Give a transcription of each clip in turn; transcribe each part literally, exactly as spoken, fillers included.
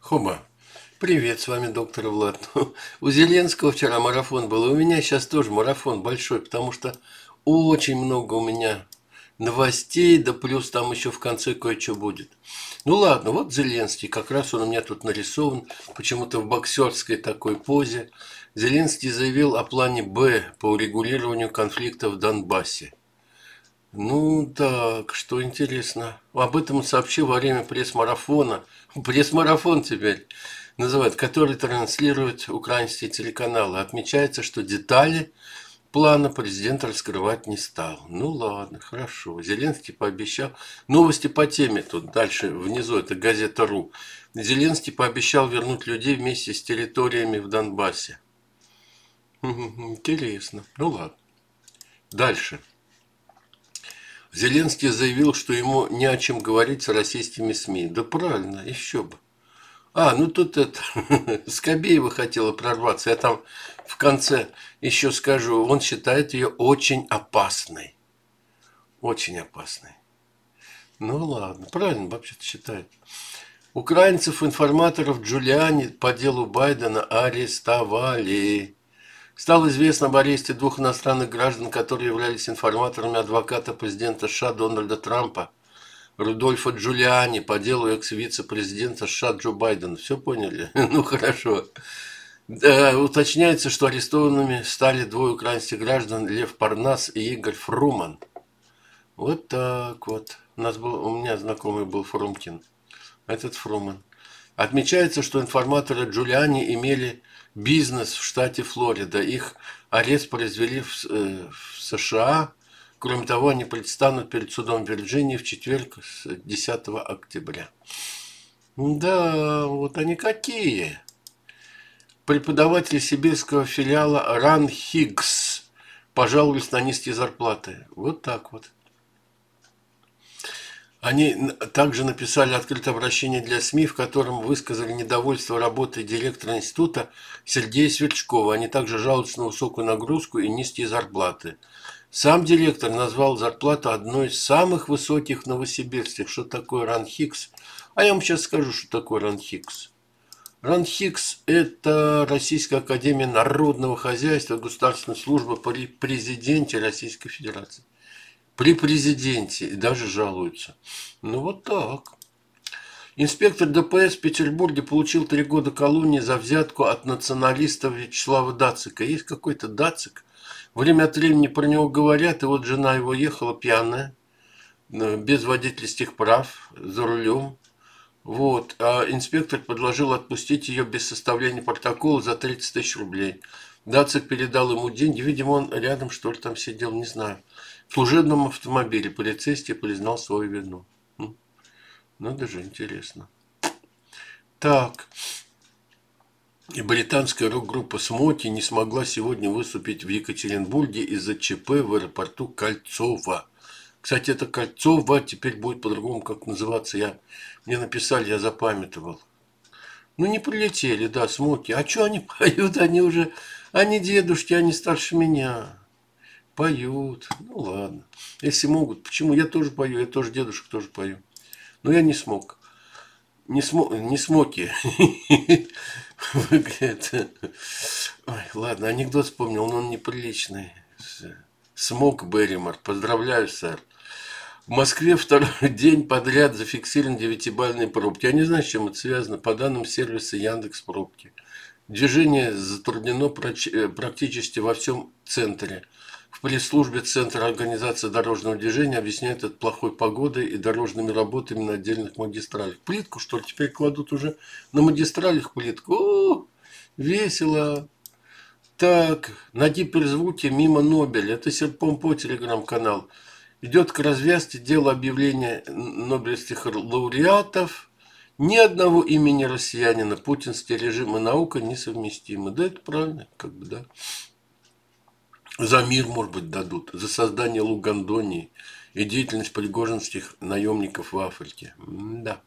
Хоба. Привет, с вами доктор Влад. У Зеленского вчера марафон был, и у меня сейчас тоже марафон большой, потому что очень много у меня новостей, да плюс там еще в конце кое-что будет. Ну ладно, вот Зеленский, как раз он у меня тут нарисован, почему-то в боксерской такой позе. Зеленский заявил о плане «Б» по урегулированию конфликта в Донбассе. Ну так, что интересно. Об этом он сообщил во время пресс-марафона. Пресс-марафон теперь называют, который транслируют украинские телеканалы. Отмечается, что детали плана президент раскрывать не стал. Ну ладно, хорошо. Зеленский пообещал. Новости по теме тут дальше внизу, это газета.ру. Зеленский пообещал вернуть людей вместе с территориями в Донбассе. Интересно. Ну ладно. Дальше. Зеленский заявил, что ему не о чем говорить с российскими СМИ. Да правильно, еще бы. А, ну тут это, Скобеева хотела прорваться. Я там в конце еще скажу, он считает ее очень опасной. Очень опасной. Ну ладно, правильно вообще-то считает. Украинцев-информаторов Джулиани по делу Байдена арестовали. Стало известно об аресте двух иностранных граждан, которые являлись информаторами адвоката президента США Дональда Трампа, Рудольфа Джулиани, по делу экс-вице-президента США Джо Байдена. Все поняли? Ну хорошо. Да, уточняется, что арестованными стали двое украинских граждан, Лев Парнас и Игорь Фруман. Вот так вот. У нас был, у меня знакомый был Фрумкин. Этот Фруман. Отмечается, что информаторы Джулиани имели бизнес в штате Флорида. Их арест произвели в, э, в США. Кроме того, они предстанут перед судом Вирджинии в четверг, десятого октября. Да, вот они какие. Преподаватели сибирского филиала Ран Хиггс пожаловались на низкие зарплаты. Вот так вот. Они также написали открытое обращение для СМИ, в котором высказали недовольство работой директора института Сергея Сверчкова. Они также жалуются на высокую нагрузку и низкие зарплаты. Сам директор назвал зарплату одной из самых высоких в Новосибирске. Что такое РАНХИКС? А я вам сейчас скажу, что такое РАНХИКС. РАНХИКС – это Российская академия народного хозяйства, государственная служба при президенте Российской Федерации. При президенте и даже жалуются. Ну вот так. Инспектор ДПС в Петербурге получил три года колонии за взятку от националиста Вячеслава Дацика. Есть какой-то Дацик. Время от времени про него говорят, и вот жена его ехала пьяная, без водительских прав, за рулем. Вот. А инспектор предложил отпустить ее без составления протокола за тридцать тысяч рублей. Дацик передал ему деньги. Видимо, он рядом, что ли, там сидел, не знаю. В служебном автомобиле полицейский признал свою вину. Ну, даже интересно. Так. И британская рок-группа «Смоки» не смогла сегодня выступить в Екатеринбурге из-за ЧП в аэропорту Кольцово. Кстати, это Кольцово теперь будет по-другому как называться. Я, мне написали, я запамятовал. Ну, не прилетели, да, «Смоки». А что они поют? Они уже, они дедушки, они старше меня. Поют. Ну, ладно. Если могут. Почему? Я тоже пою, я тоже дедушек тоже пою. Но я не смог. Не, смо... не смоки. Ой, ладно, анекдот вспомнил, но он неприличный. Смок Берримор. Поздравляю, сэр. В Москве второй день подряд зафиксированы девятибалльные пробки. Я не знаю, с чем это связано. По данным сервиса Яндекс Пробки. Движение затруднено практически во всем центре. В пресс-службе Центра организации дорожного движения объясняют это плохой погодой и дорожными работами на отдельных магистралях. Плитку, что ли, теперь кладут уже на магистралях плитку? О, весело. Так, на гиперзвуке мимо Нобеля. Это Серпомпо телеграм-канал. Идет к развязке дело объявления нобелевских лауреатов. Ни одного имени россиянина. Путинский режим и наука несовместимы. Да, это правильно, как бы, да. За мир, может быть, дадут. За создание Лугандонии и деятельность пригожинских наемников в Африке. Да.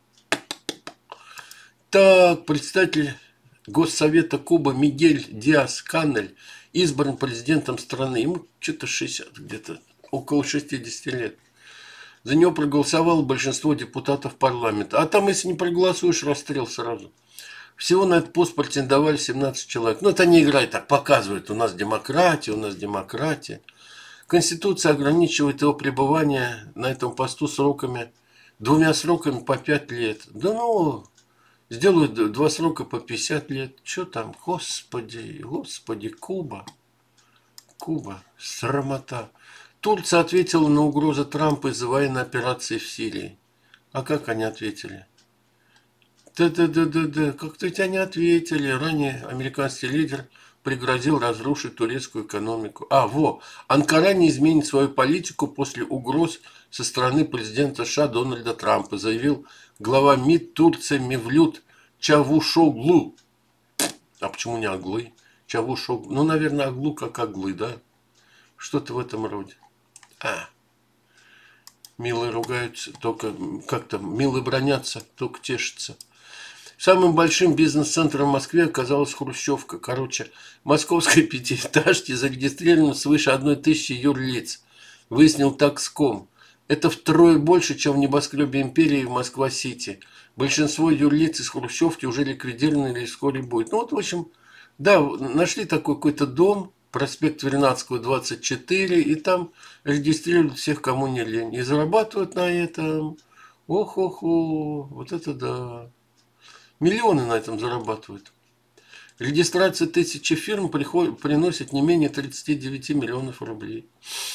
Так, представитель Госсовета Кубы Мигель Диас-Канель избран президентом страны. Ему что-то шестьдесят, где-то около шестидесяти лет. За него проголосовало большинство депутатов парламента. А там, если не проголосуешь, расстрел сразу. Всего на этот пост претендовали семнадцать человек. Ну, это не играет, так показывает, у нас демократия, у нас демократия. Конституция ограничивает его пребывание на этом посту сроками, двумя сроками по пять лет. Да ну, сделают два срока по пятьдесят лет. Что там, господи, господи, Куба, Куба, срамота. Турция ответила на угрозы Трампа из-за военной операции в Сирии. А как они ответили? Да-да-да-да-да, как-то ведь они ответили. Ранее американский лидер пригрозил разрушить турецкую экономику. А, во, Анкара не изменит свою политику после угроз со стороны президента США Дональда Трампа, заявил глава МИД Турции Мевлют Чавушоглу. А почему не Оглы? Чавушоглу. Ну, наверное, Оглу как Оглы, да? Что-то в этом роде. А, милые ругаются, только как-то милые бронятся, только тешатся. Самым большим бизнес-центром в Москве оказалась Хрущевка. Короче, московской пятиэтажке зарегистрировано свыше одной тысячи юрлиц. Выяснил Такском. Это втрое больше, чем в небоскребе Империи в Москва-Сити. Большинство юрлиц из Хрущевки уже ликвидированы или вскоре будет. Ну вот, в общем, да, нашли такой какой-то дом, проспект Вернадского, двадцать четыре, и там регистрируют всех, кому не лень. И зарабатывают на этом. Ох-ох-ох, вот это да. Миллионы на этом зарабатывают. Регистрация тысячи фирм приходит, приносит не менее тридцати девяти миллионов рублей.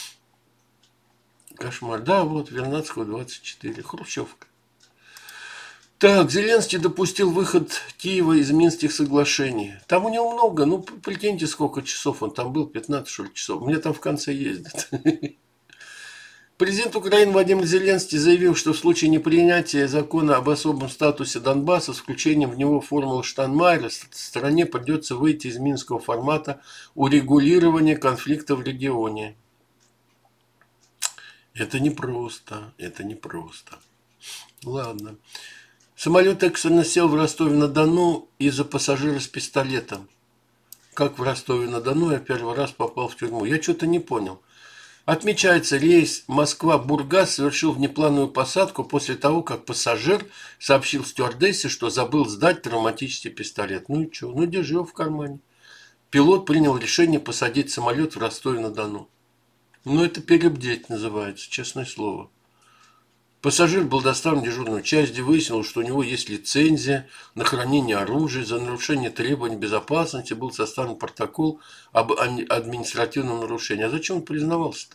Кошмар. Да, вот, Вернадского, двадцать четыре. Хрущевка. Так, Зеленский допустил выход Киева из Минских соглашений. Там у него много. Ну, прикиньте, сколько часов он там был. пятнадцать, что ли, часов. Мне там в конце ездят. Президент Украины Владимир Зеленский заявил, что в случае непринятия закона об особом статусе Донбасса с включением в него формулы Штайнмайера стране придется выйти из минского формата урегулирования конфликта в регионе. Это непросто, это непросто. Ладно. Самолет экстренно сел в Ростове-на-Дону из-за пассажира с пистолетом. Как в Ростове-на-Дону я первый раз попал в тюрьму? Я что-то не понял. Отмечается, рейс Москва-Бургас совершил внеплановую посадку после того, как пассажир сообщил стюардессе, что забыл сдать травматический пистолет. Ну и что? Ну, держи его в кармане. Пилот принял решение посадить самолет в Ростове-на-Дону. Ну, это перебдеть называется, честное слово. Пассажир был доставлен в дежурную часть, где выяснилось, что у него есть лицензия на хранение оружия. За нарушение требований безопасности был составлен протокол об административном нарушении. А зачем он признавался-то?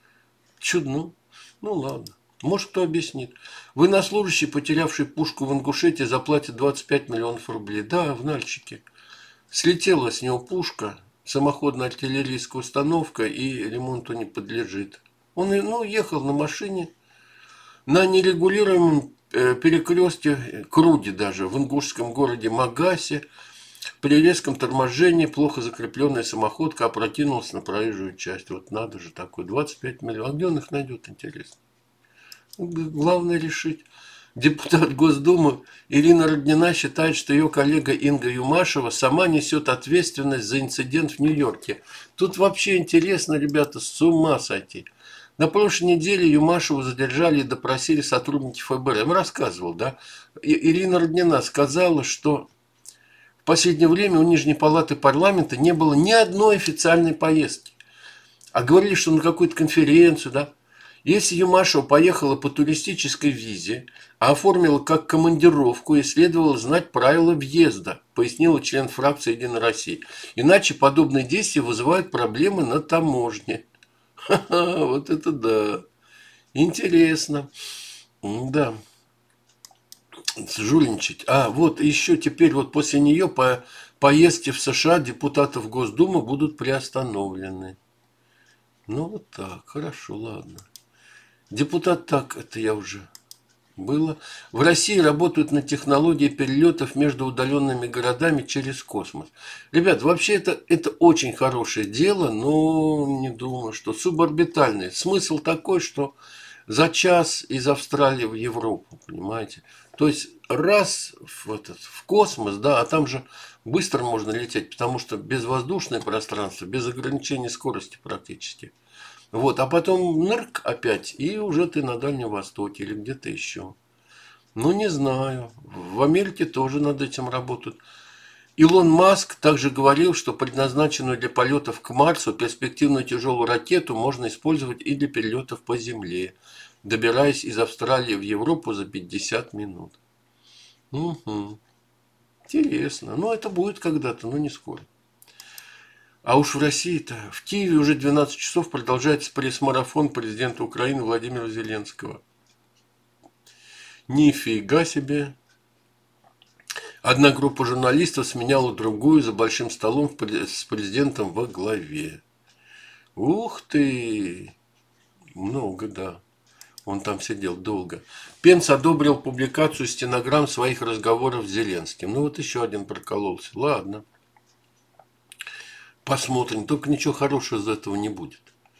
Чудно. Ну ладно. Может, кто объяснит. Военнослужащий, потерявший пушку в Ингушетии, заплатит двадцать пять миллионов рублей. Да, в Нальчике. Слетела с него пушка, самоходная артиллерийская установка, и ремонту не подлежит. Он ну, ехал на машине на нерегулируемом перекрестке Круди даже, в ингушском городе Магасе, при резком торможении плохо закрепленная самоходка опрокинулась на проезжую часть. Вот надо же такое, двадцать пять миллионов. А где он их найдет, интересно? Главное решить. Депутат Госдумы Ирина Роднина считает, что ее коллега Инга Юмашева сама несет ответственность за инцидент в Нью-Йорке. Тут вообще интересно, ребята, с ума сойти. На прошлой неделе Юмашеву задержали и допросили сотрудники ФБР. Я вам рассказывал, да? Ирина Роднина сказала, что в последнее время у Нижней палаты парламента не было ни одной официальной поездки. А говорили, что на какую-то конференцию, да? Если Юмашева поехала по туристической визе, а оформила как командировку, и следовало знать правила въезда, пояснила член фракции «Единая Россия». Иначе подобные действия вызывают проблемы на таможне. Ха-ха, вот это да. Интересно. Да. Жульничать. А, вот еще теперь вот после нее по поездки в США депутатов Госдумы будут приостановлены. Ну вот так, хорошо, ладно. Депутат так, это я уже было. В России работают над технологией перелетов между удаленными городами через космос. Ребят, вообще это, это очень хорошее дело, но не думаю, что суборбитальное. Смысл такой, что за час из Австралии в Европу, понимаете? То есть раз в, этот, в космос, да, а там же быстро можно лететь, потому что безвоздушное пространство, без ограничения скорости практически. Вот, а потом нырк опять, и уже ты на Дальнем Востоке или где-то еще. Ну, не знаю. В Америке тоже над этим работают. Илон Маск также говорил, что предназначенную для полетов к Марсу перспективную тяжелую ракету можно использовать и для перелетов по Земле, добираясь из Австралии в Европу за пятьдесят минут. Угу. Интересно. Ну, это будет когда-то, но не скоро. А уж в России-то, в Киеве уже двенадцать часов продолжается пресс-марафон президента Украины Владимира Зеленского. Нифига себе. Одна группа журналистов сменяла другую за большим столом с президентом во главе. Ух ты! Много, да. Он там сидел долго. Пенс одобрил публикацию стенограмм своих разговоров с Зеленским. Ну вот еще один прокололся. Ладно. Посмотрим. Только ничего хорошего из этого не будет.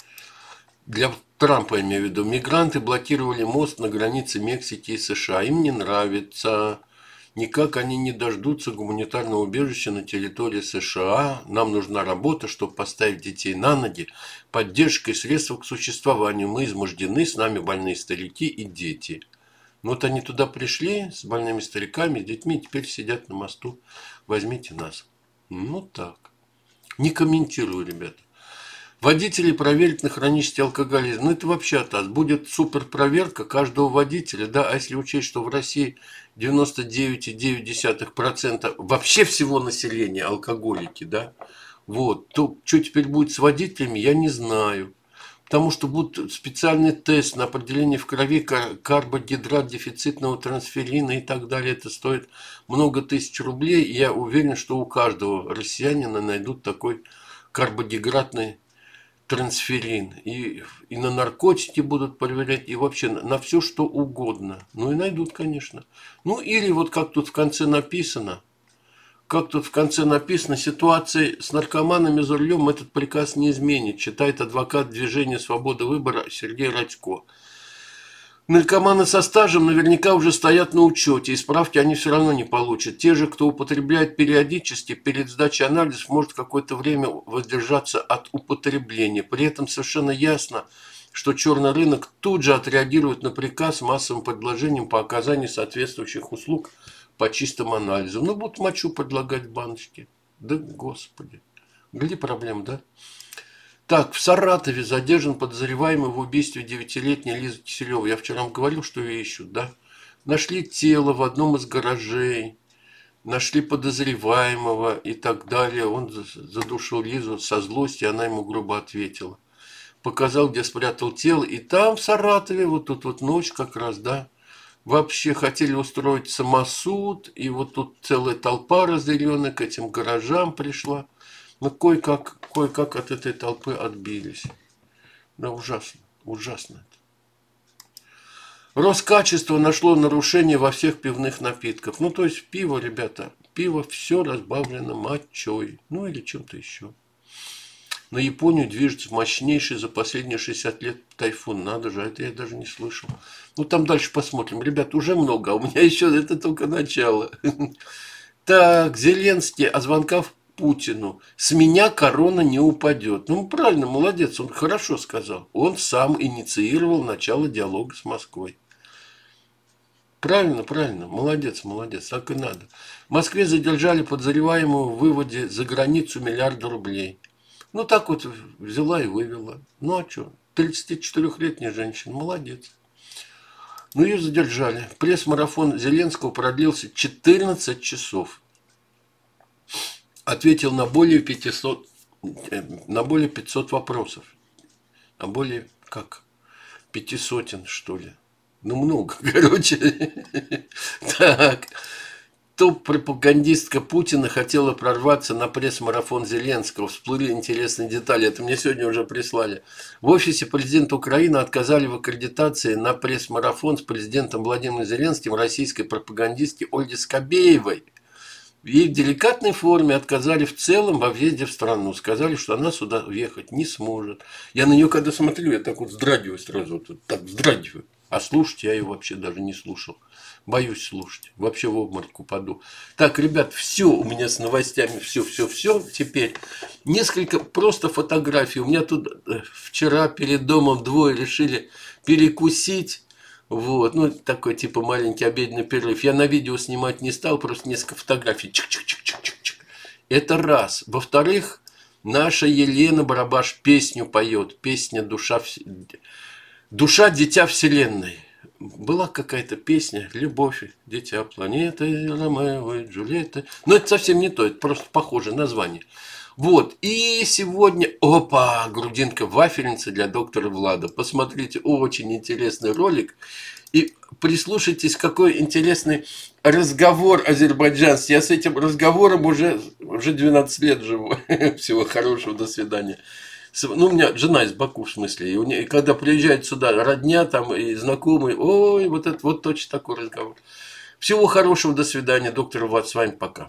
Для Трампа, я имею в виду, мигранты блокировали мост на границе Мексики и США. Им не нравится. Никак они не дождутся гуманитарного убежища на территории США. Нам нужна работа, чтобы поставить детей на ноги, поддержка и средства к существованию. Мы измождены, с нами больные старики и дети. Вот они туда пришли с больными стариками, с детьми, теперь сидят на мосту. Возьмите нас. Ну так. Не комментирую, ребята. Водителей проверить на хронический алкоголизм. Ну, это вообще атас. Будет суперпроверка каждого водителя, да, а если учесть, что в России девяносто девять целых девять десятых процента вообще всего населения алкоголики, да, вот, то что теперь будет с водителями, я не знаю. Потому что будет специальный тест на определение в крови карбогидрат дефицитного трансферина и так далее. Это стоит много тысяч рублей. И я уверен, что у каждого россиянина найдут такой карбогидратный трансферин. И, и на наркотики будут проверять, и вообще на, на все, что угодно. Ну и найдут, конечно. Ну или вот как тут в конце написано, как тут в конце написано, ситуации с наркоманами за рулем этот приказ не изменит, считает адвокат движения «Свобода выбора» Сергей Радько. Наркоманы со стажем наверняка уже стоят на учете, и справки они все равно не получат. Те же, кто употребляет периодически, перед сдачей анализов может какое-то время воздержаться от употребления. При этом совершенно ясно, что черный рынок тут же отреагирует на приказ массовым предложением по оказанию соответствующих услуг по чистым анализам. Ну, будут мочу предлагать в баночке. Да, господи. Где проблема, да? Так, в Саратове задержан подозреваемый в убийстве девятилетней Лизы Киселевой. Я вчера вам говорил, что ее ищут, да? Нашли тело в одном из гаражей, нашли подозреваемого и так далее. Он задушил Лизу со злости, она ему грубо ответила. Показал, где спрятал тело. И там, в Саратове, вот тут вот ночь как раз, да, вообще хотели устроить самосуд. И вот тут целая толпа разъяренная к этим гаражам пришла. Но кое-как, кое-как от этой толпы отбились. Да, ужасно, ужасно это. Роскачество нашло нарушение во всех пивных напитках. Ну, то есть пиво, ребята, пиво все разбавлено мочой. Ну, или чем-то еще. На Японию движется мощнейший за последние шестьдесят лет тайфун. Надо же, это я даже не слышал. Ну, там дальше посмотрим. Ребят, уже много, а у меня еще это только начало. Так, Зеленский о звонках Путину. С меня корона не упадет. Ну, правильно, молодец, он хорошо сказал. Он сам инициировал начало диалога с Москвой. Правильно, правильно, молодец, молодец, так и надо. В Москве задержали подозреваемого в выводе за границу миллиарда рублей. Ну, так вот взяла и вывела. Ну, а что? тридцатичетырёхлетняя женщина, молодец. Ну, ее задержали. Пресс-марафон Зеленского продлился четырнадцать часов. Ответил на более пятисот, на более пятисот вопросов. На более, как, пяти сотен, что ли. Ну, много, короче. Так. Топ-пропагандистка Путина хотела прорваться на пресс-марафон Зеленского. Всплыли интересные детали. Это мне сегодня уже прислали. В офисе президента Украины отказали в аккредитации на пресс-марафон с президентом Владимиром Зеленским российской пропагандистке Ольге Скобеевой. Ей в деликатной форме отказали в целом во въезде в страну. Сказали, что она сюда въехать не сможет. Я на нее когда смотрю, я так вот вздрагиваю сразу. Вот так вздрагиваю. А слушать я ее вообще даже не слушал. Боюсь слушать. Вообще в обморок упаду. Так, ребят, все у меня с новостями. Все, все, все. Теперь несколько просто фотографий. У меня тут вчера перед домом двое решили перекусить. Вот, ну, такой типа маленький обеденный перерыв. Я на видео снимать не стал, просто несколько фотографий. Чик-чик-чик-чик-чик. Это раз. Во-вторых, наша Елена Барабаш песню поет. Песня «Душа, Душа дитя вселенной». Была какая-то песня «Любовь, дитя планеты, Ромео и Джульетта». Но это совсем не то, это просто похожее название. Вот, и сегодня, опа, грудинка вафельница для доктора Влада. Посмотрите, очень интересный ролик. И прислушайтесь, какой интересный разговор азербайджанский. Я с этим разговором уже, уже двенадцать лет живу. Всего хорошего, до свидания. Ну, у меня жена из Баку, в смысле. И, у нее, и когда приезжает сюда родня там и знакомые, ой, вот это вот точно такой разговор. Всего хорошего, до свидания. Доктор Влад, с вами пока.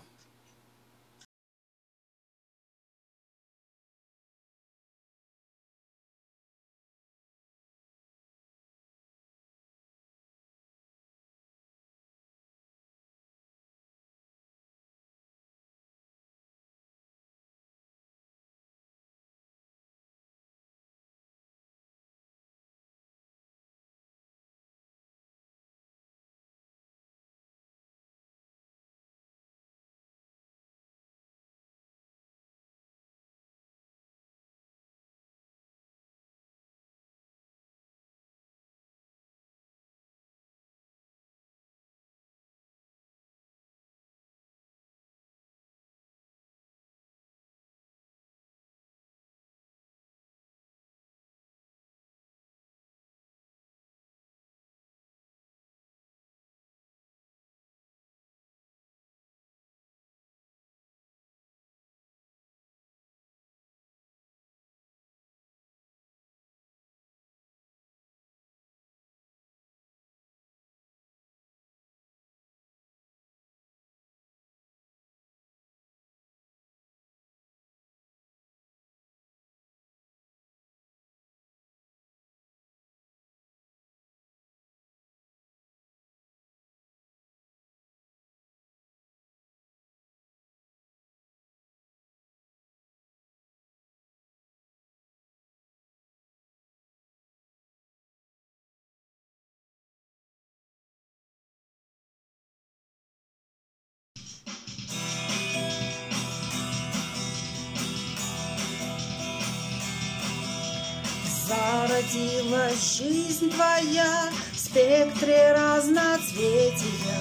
Зародилась жизнь твоя в спектре разноцветия,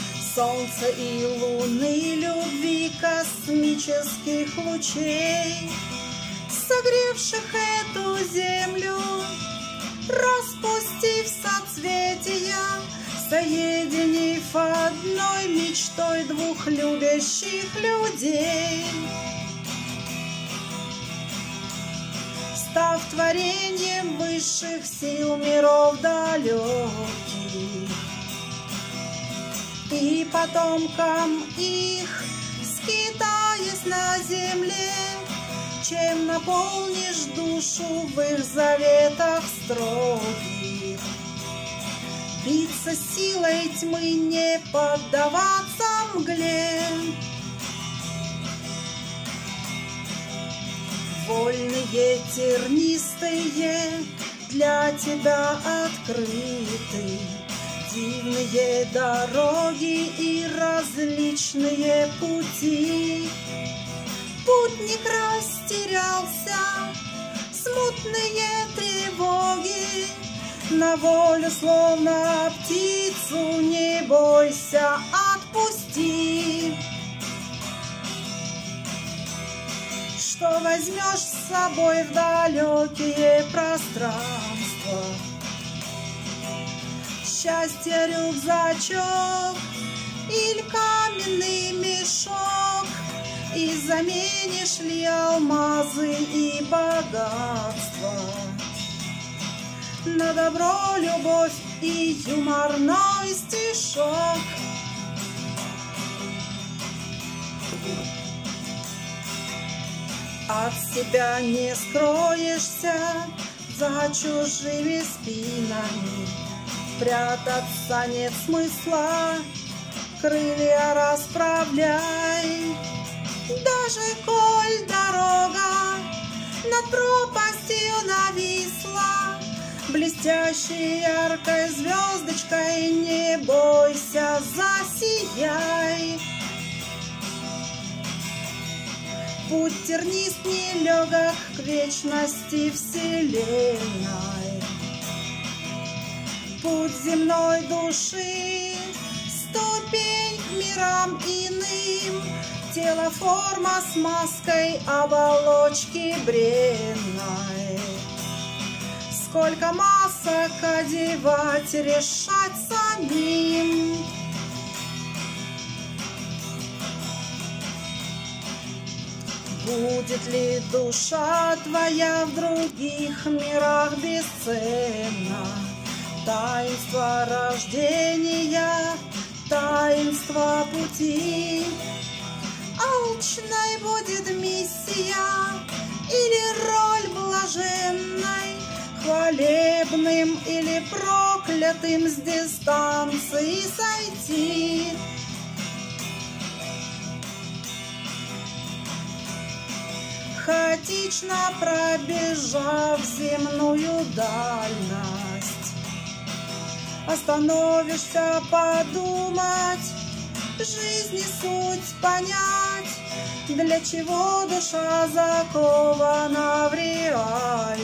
солнца и луны, любви космических лучей, согревших эту землю, распустив соцветия, соединив одной мечтой двух любящих людей. Став творением высших сил миров далеких и потомкам их, скитаясь на земле, чем наполнишь душу в их заветах строгих. Биться силой тьмы, не поддаваться мгле, вольные, тернистые, для тебя открыты дивные дороги и различные пути. Путник растерялся, смутные тревоги, на волю словно птицу не бойся, отпусти. Что возьмешь с собой в далекие пространства? Счастье рюкзачок или каменный мешок? И заменишь ли алмазы и богатство на добро, любовь и юморной стишок? От себя не скроешься за чужими спинами, прятаться нет смысла, крылья расправляй. Даже коль дорога над пропастью нависла, блестящей яркой звездочкой, не бойся, засияй. Путь тернист нелегок к вечности вселенной, путь земной души, ступень к мирам иным, тело, форма с маской оболочки бренной. Сколько масок одевать, решать самим. Будет ли душа твоя в других мирах бесценна? Таинство рождения, таинство пути. Алчной будет миссия или роль блаженной, хвалебным или проклятым с дистанции сойти. Хаотично пробежав земную дальность, остановишься подумать, жизни суть понять, для чего душа закована в реальность,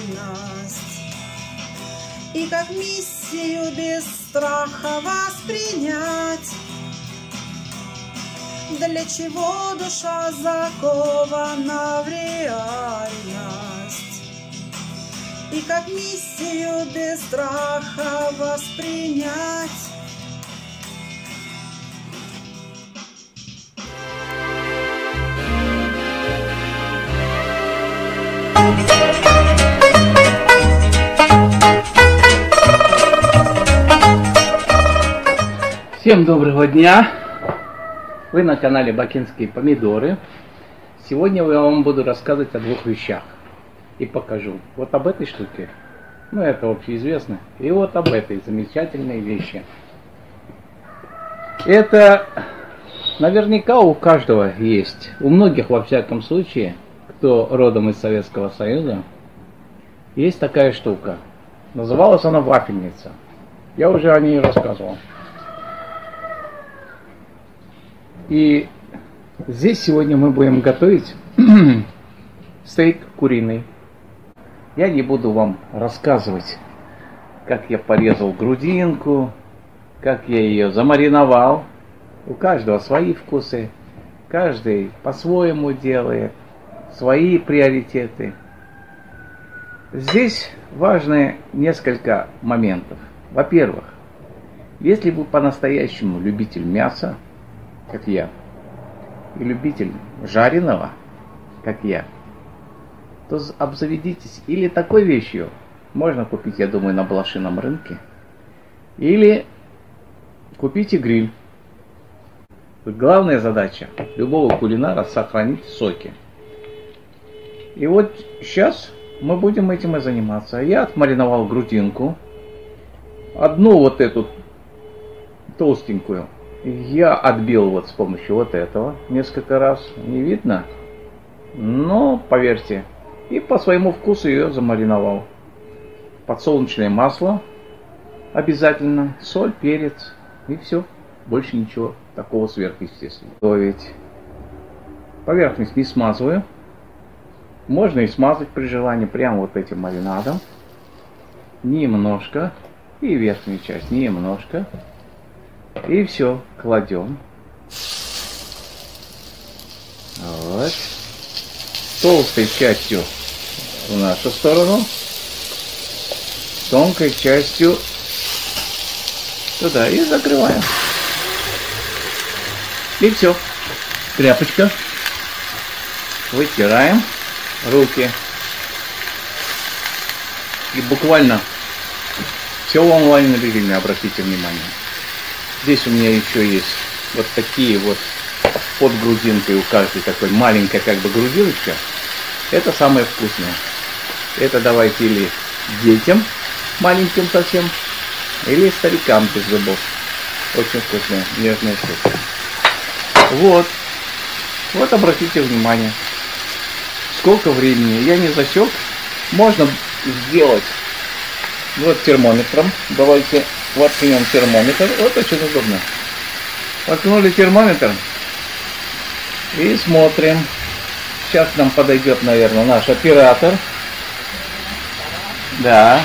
и как миссию без страха воспринять. Для чего душа закована в реальность, и как миссию без страха воспринять. Всем доброго дня! Вы на канале Бакинские помидоры. Сегодня я вам буду рассказывать о двух вещах. И покажу. Вот об этой штуке. Ну, это общеизвестно. И вот об этой замечательной вещи. Это наверняка у каждого есть. У многих, во всяком случае, кто родом из Советского Союза, есть такая штука. Называлась она вафельница. Я уже о ней рассказывал. И здесь сегодня мы будем готовить стейк куриный. Я не буду вам рассказывать, как я порезал грудинку, как я ее замариновал. У каждого свои вкусы, каждый по-своему делает, свои приоритеты. Здесь важны несколько моментов. Во-первых, если вы по-настоящему любитель мяса, как я, и любитель жареного, как я, то обзаведитесь или такой вещью, можно купить, я думаю, на блошином рынке, или купите гриль. Главная задача любого кулинара — сохранить соки. И вот сейчас мы будем этим и заниматься. Я отмариновал грудинку, одну вот эту толстенькую я отбил вот с помощью вот этого несколько раз. Не видно? Но, поверьте, и по своему вкусу ее замариновал. Подсолнечное масло обязательно, соль, перец и все. Больше ничего такого сверхъестественного. Готовить. Поверхность не смазываю. Можно и смазать при желании прямо вот этим маринадом. Немножко. И верхнюю часть немножко. И все, кладем. Вот. Толстой частью в нашу сторону, тонкой частью туда и закрываем. И все. Тряпочка. Вытираем руки. И буквально все в онлайн-режиме, обратите внимание. Здесь у меня еще есть вот такие вот под грудинкой, у каждой такой маленькая как бы грудиночка. Это самое вкусное. Это давайте или детям маленьким совсем, или старикам без зубов. Очень вкусная, нежная штука. Вот. Вот обратите внимание. Сколько времени я не засек. Можно сделать Вот термометром. Давайте воткнем термометр. Вот очень удобно. Воткнули термометр. И смотрим. Сейчас нам подойдет, наверное, наш оператор. Да.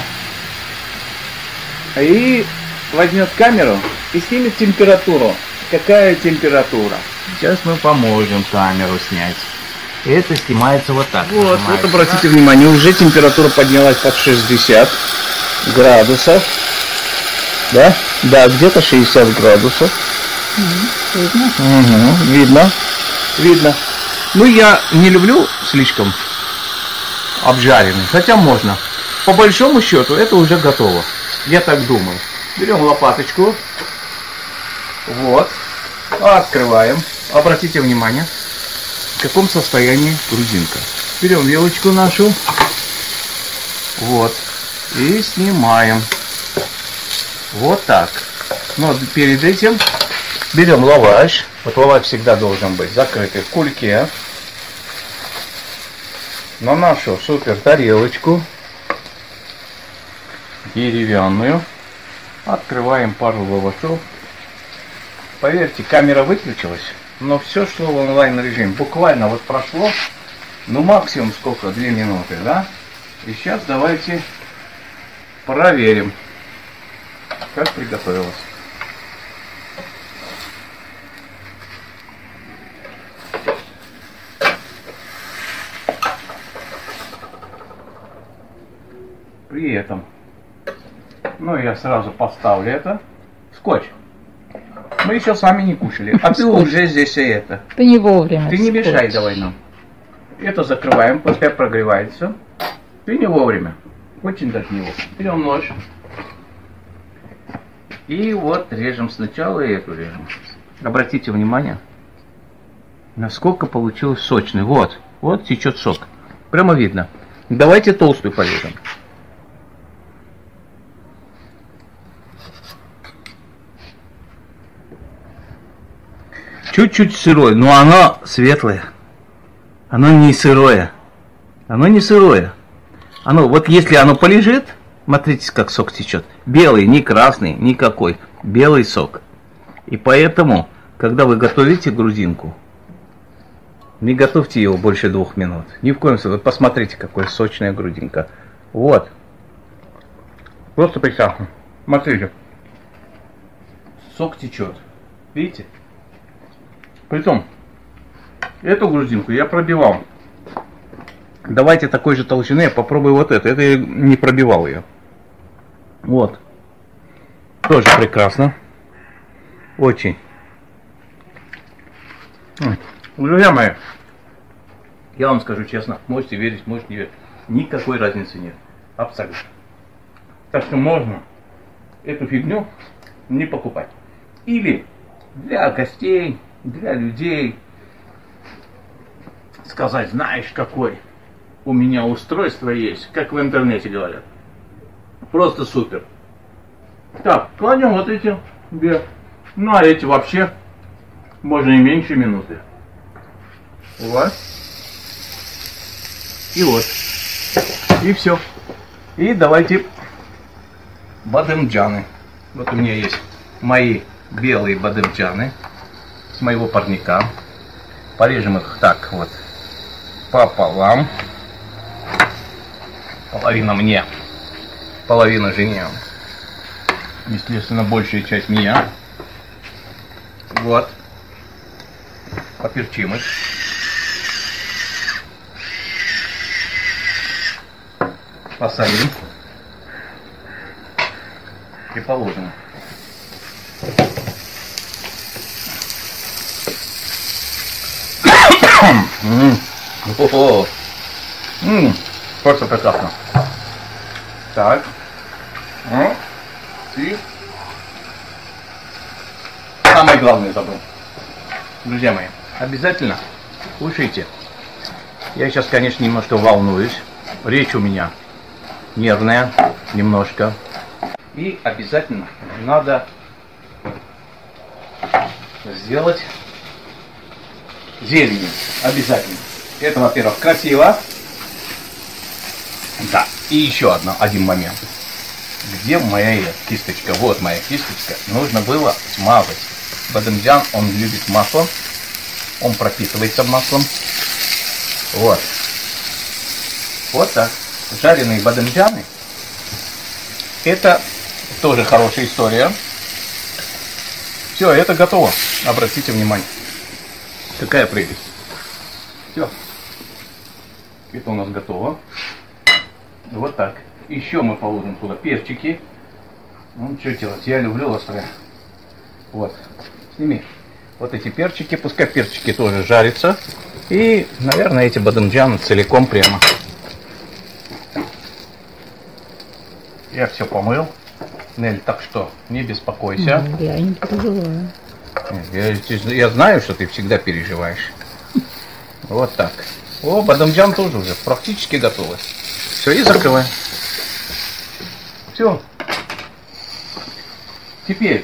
И возьмет камеру и снимет температуру. Какая температура? Сейчас мы поможем камеру снять. Это снимается вот так. Вот, вот обратите внимание, уже температура поднялась под шестьдесят градусов. Да? Да, где-то шестьдесят градусов. Угу. Видно? Угу, видно. Видно. Ну, я не люблю слишком обжаренный, хотя можно. По большому счету, это уже готово. Я так думаю. Берем лопаточку. Вот. Открываем. Обратите внимание, в каком состоянии грудинка. Берем вилочку нашу. Вот. И снимаем. Вот так. Но перед этим берем лаваш. Вот лаваш всегда должен быть закрытый в кульке. На нашу супер тарелочку деревянную открываем пару лавашов. Поверьте, камера выключилась, но все шло в онлайн режим. Буквально вот прошло, ну максимум сколько, две минуты, да? И сейчас давайте проверим, как приготовилось. При этом, ну я сразу поставлю это. Скотч. Мы еще сами не кушали, а ты уже здесь и это. Ты не вовремя. Ты не мешай давай нам. Это закрываем, пускай прогревается. Ты не вовремя. Очень даже не вовремя. Берем нож. И вот режем сначала и эту режем. Обратите внимание, насколько получилось сочный. Вот, вот течет сок. Прямо видно. Давайте толстую порежем. Чуть-чуть сырое, но оно светлое. Оно не сырое. Оно не сырое. Оно, вот если оно полежит, смотрите, как сок течет. Белый, не красный, никакой. Белый сок. И поэтому, когда вы готовите грудинку, не готовьте его больше двух минут. Ни в коем случае. Вот посмотрите, какая сочная грудинка. Вот. Просто прекрасно. Смотрите. Сок течет. Видите? Притом, эту грудинку я пробивал. Давайте такой же толщины, я попробую вот это. Это я не пробивал ее. Вот. Тоже прекрасно. Очень. Друзья мои, я вам скажу честно, можете верить, можете не верить. Никакой разницы нет. Абсолютно. Так что можно эту фигню не покупать. Или для гостей, для людей сказать, знаешь, какой у меня устройство есть, как в интернете говорят. Просто супер. Так, кладем вот эти две. Ну а эти вообще можно и меньше минуты. Вот. И вот. И все. И давайте бадемджаны. Вот у меня есть мои белые бадемджаны с моего парника. Порежем их так вот пополам. Половина мне, половина жене. Естественно, большая часть меня. Вот. Поперчим их. Посолим. И положим. О-о-о. М-м, просто прекрасно. Так. И самое главное забыл. Друзья мои, обязательно кушайте. Я сейчас, конечно, немножко волнуюсь. Речь у меня нервная, немножко. И обязательно надо сделать зелень. Обязательно. Это, во-первых, красиво. Да. И еще одно, один момент. Где моя кисточка? Вот моя кисточка. Нужно было смазать. Бадамджан, он любит масло. Он пропитывается маслом. Вот. Вот так. Жареные бадамджаны. Это тоже хорошая история. Все, это готово. Обратите внимание. Какая прелесть. Все. Это у нас готово. Вот так. Еще мы положим туда перчики. Ну, что делать? Я люблю острое. Вот. Сними. Вот эти перчики. Пускай перчики тоже жарятся. И, наверное, эти бадамджаны целиком прямо. Я все помыл. Нель, так что не беспокойся. Я не переживаю. Я, я знаю, что ты всегда переживаешь. Вот так. О, бадамджан тоже уже практически готовы. Все, и закрываем. Все. Теперь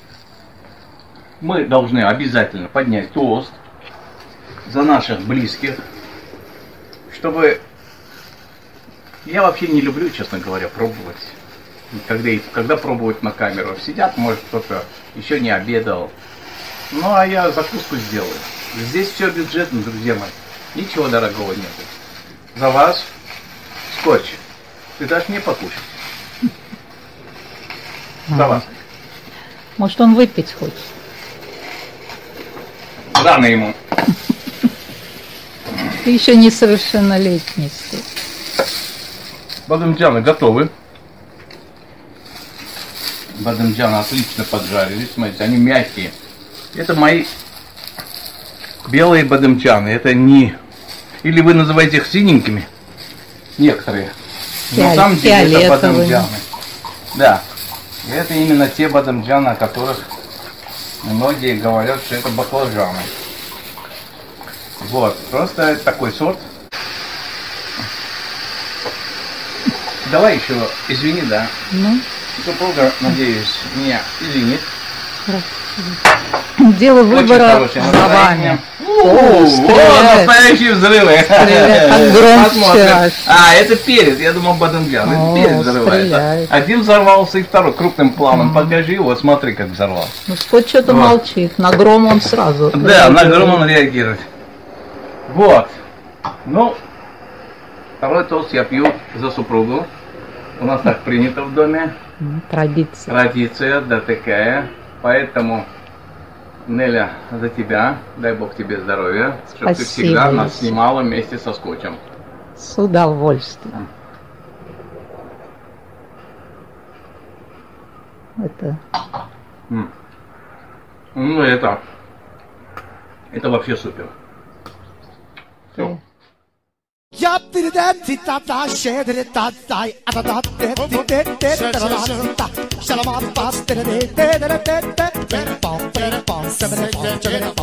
мы должны обязательно поднять тост за наших близких, чтобы... Я вообще не люблю, честно говоря, пробовать. Когда, когда пробовать на камеру. Сидят, может, кто-то еще не обедал. Ну, а я закуску сделаю. Здесь все бюджетно, друзья мои. Ничего дорогого нет. За вас скотч. Ты дашь мне покушать? За вас. Может, он выпить хочет? Рано ему. Ты еще несовершеннолетний. Бадамджаны готовы. Бадамджаны отлично поджарились. Смотрите, они мягкие. Это мои белые бадамджаны. Это не... Или вы называете их синенькими? Некоторые. Но на самом деле это бадамджаны. Да. И это именно те бадамджаны, о которых многие говорят, что это баклажаны. Вот. Просто такой сорт. Давай еще, извини, да. Ну? Супруга, надеюсь, меня извинит. Дело выбора за вами. О, настоящие взрывы. Посмотрим. А, это перец. Я думал, бадамджан. Это перец взрывается. Один взорвался и второй крупным планом. Покажи его, смотри, как взорвался. Ну, скот что-то молчит. На гром он сразу. Да, на гром он реагирует. Вот. Ну, второй тост я пью за супругу. У нас так принято в доме. Традиция. Традиция, да, такая. Поэтому, Неля, за тебя. Дай Бог тебе здоровья. Чтобы ты всегда нас снимала вместе со скотчем. С удовольствием. Это... Ну, это... Это вообще супер. Все. Я передам тата шедре тата атата те те те та шалама пастер де те те те те пам пам пам